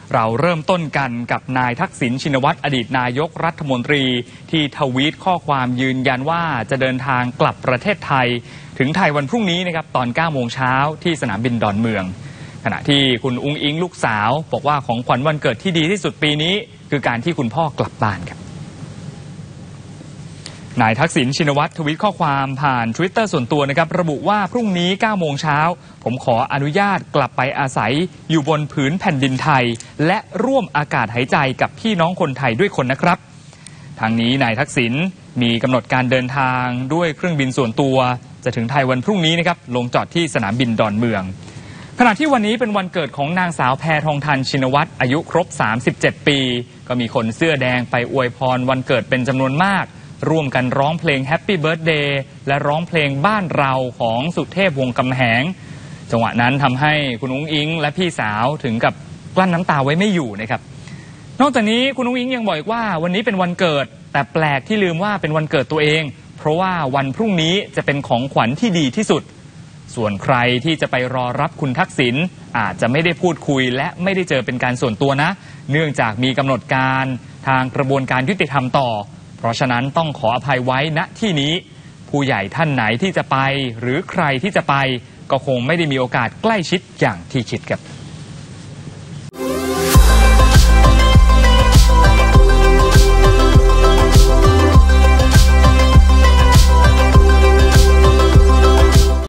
เราเริ่มต้นกันกับนายทักษิณชินวัตรอดีตนายกรัฐมนตรีที่ทวีตข้อความยืนยันว่าจะเดินทางกลับประเทศไทยถึงไทยวันพรุ่งนี้นะครับตอน 9 โมงเช้าที่สนามบินดอนเมืองขณะที่คุณอุ๊งอิ๊งลูกสาวบอกว่าของขวัญวันเกิดที่ดีที่สุดปีนี้คือการที่คุณพ่อกลับบ้านครับนายทักษิณชินวัตรทวีตข้อความผ่าน Twitter ส่วนตัวนะครับระบุว่าพรุ่งนี้ 9 โมงเช้าผมขออนุญาตกลับไปอาศัยอยู่บนผืนแผ่นดินไทยและร่วมอากาศหายใจกับพี่น้องคนไทยด้วยคนนะครับทางนี้นายทักษิณมีกำหนดการเดินทางด้วยเครื่องบินส่วนตัวจะถึงไทยวันพรุ่งนี้นะครับลงจอดที่สนามบินดอนเมืองขณะที่วันนี้เป็นวันเกิดของนางสาวแพทองธรชินวัตรอายุครบ 37 ปีก็มีคนเสื้อแดงไปอวยพรวันเกิดเป็นจำนวนมากร่วมกันร้องเพลง Happy Birthday และร้องเพลงบ้านเราของสุเทพวงศ์กำแหงจังหวะนั้นทำให้คุณอุ๊งอิ๊งและพี่สาวถึงกับกลั้นน้ำตาไว้ไม่อยู่นะครับนอกจากนี้คุณอุ๊งอิ๊งยังบอกอีกว่าวันนี้เป็นวันเกิดแต่แปลกที่ลืมว่าเป็นวันเกิดตัวเองเพราะว่าวันพรุ่งนี้จะเป็นของขวัญที่ดีที่สุดส่วนใครที่จะไปรอรับคุณทักษิณอาจจะไม่ได้พูดคุยและไม่ได้เจอเป็นการส่วนตัวนะเนื่องจากมีกำหนดการทางกระบวนการยุติธรรมต่อเพราะฉะนั้นต้องขออภัยไว้ณที่นี้ผู้ใหญ่ท่านไหนที่จะไปหรือใครที่จะไปก็คงไม่ได้มีโอกาสใกล้ชิดอย่างที่คิดครับ